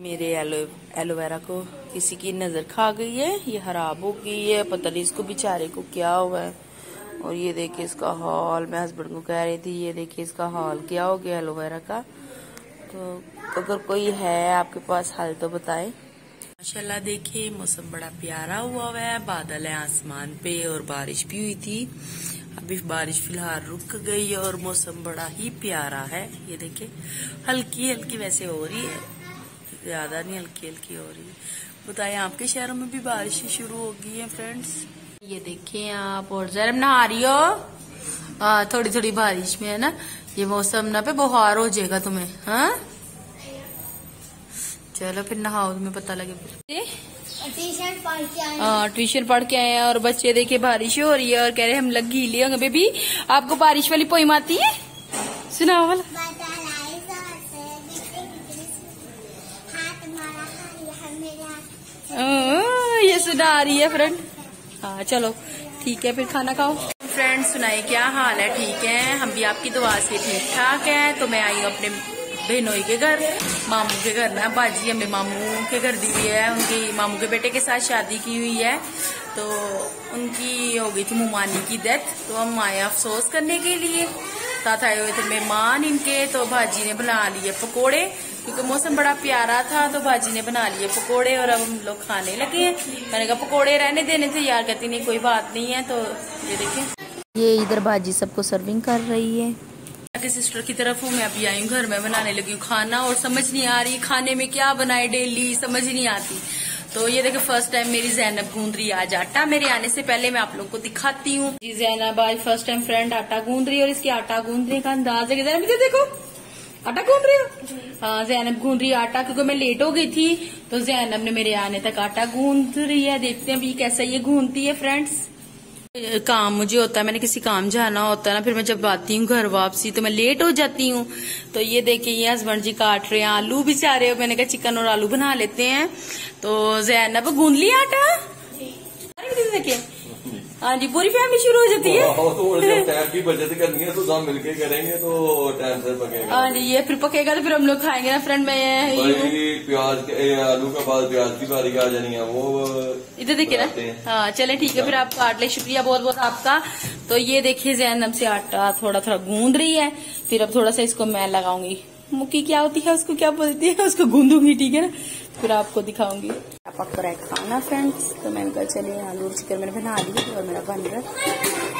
मेरे एलोवेरा को किसी की नजर खा गई है, ये खराब हो गई है, पता नहीं इसको बेचारे को क्या हुआ है। और ये देखिए इसका हाल, मैं हस्बैंड को कह रही थी ये देखिए इसका हाल क्या हो गया एलोवेरा का। तो अगर कोई है आपके पास हल तो बताएं। माशाल्लाह देखिए मौसम बड़ा प्यारा हुआ है, बादल है आसमान पे और बारिश भी हुई थी। अभी बारिश फिलहाल रुक गई है और मौसम बड़ा ही प्यारा है। ये देखिए हल्की हल्की वैसे हो रही है, ज्यादा नहीं, हल्की हल्की हो रही है। बताएं आपके शहरों में भी बारिश शुरू हो गई है फ्रेंड्स। ये देखिए आप, और जरा नहा रही हो थोड़ी थोड़ी बारिश में है ना, ये मौसम ना पे बुखार हो जाएगा तुम्हें। हाँ चलो फिर नहाओ, तुम्हें पता लगे। ट्यूशन पढ़ के आए हैं और बच्चे देखिए बारिश हो रही है और कह रहे हम लग गीले होंगे। बेबी आपको बारिश वाली पोइम आती है, सुनाओ वाला। ये सुना रही है फ्रेंड। हाँ चलो ठीक है फिर खाना खाओ। फ्रेंड सुनाइए क्या हाल है? ठीक है, हम भी आपकी दुआ से ठीक ठाक हैं। तो मैं आई हूँ अपने बहनोई के घर, मामू के घर ना, बाजी हमने मामू के घर दी हुई है। उनकी मामू के बेटे के साथ शादी की हुई है, तो उनकी हो गई थी मुमानी की डेथ। तो हम आए अफसोस करने के लिए, साथ आए हुए थे मेहमान इनके। तो भाजी ने बना लिए पकोड़े, क्योंकि मौसम बड़ा प्यारा था तो भाजी ने बना लिए पकोड़े और अब हम लोग खाने लगे हैं। मैंने कहा पकोड़े रहने देने थे यार, कहती नहीं कोई बात नहीं है। तो ये देखें ये इधर भाजी सबको सर्विंग कर रही है। के सिस्टर की तरफ हूँ, मैं अभी आई हूँ घर में, बनाने लगी हूँ खाना और समझ नहीं आ रही खाने में क्या बनाए, डेली समझ नहीं आती। तो ये देखो फर्स्ट टाइम मेरी जैनब गूंद रही है आज आटा। मेरे आने से पहले मैं आप लोग को दिखाती हूँ। जैनब आज फर्स्ट टाइम फ्रेंड आटा गूंद रही है और इसकी आटा गूंदने का अंदाज है। जैनब देखो आटा गूंद रही हो। हाँ जैनब गूंद रही है आटा, क्योंकि मैं लेट हो गई थी तो जैनब ने मेरे आने तक आटा गूंद रही है। देखते हैं अभी कैसा ये गूंदती है फ्रेंड्स। काम मुझे होता है, मैंने किसी काम जाना होता है ना, फिर मैं जब आती हूँ घर वापसी तो मैं लेट हो जाती हूँ। तो ये देखिए ये हस्बैंड जी काट रहे हैं आलू बेचारे, मैंने कहा चिकन और आलू बना लेते हैं। तो जैनब गूंद लिया आटा। देखिए हाँ जी पूरी फैमिली शुरू हो जाती है। तो टाइम की बचत करनी है तो सब मिलके करेंगे तो टाइम से पकेगा। हाँ जी ये फिर पकेगा तो फिर हम लोग खाएंगे ना फ्रेंड। मैं प्याज के आलू के बाद प्याज की बारी आ जानी है, वो इधर देखिए ना। हाँ चले ठीक है फिर आप काट ले, शुक्रिया बहुत बहुत आपका। तो ये देखिए जैनब से आटा थोड़ा थोड़ा गूंद रही है, फिर अब थोड़ा सा इसको मैं लगाऊंगी। मुक्की क्या होती है उसको क्या बोलती है, उसको गूंदूंगी ठीक है ना, फिर आपको दिखाऊंगी। पक रहा है खाना फ्रेंड्स। तो मैंने कहा चलिए आलू चिकन मैंने बना ली और मेरा बन रहा है।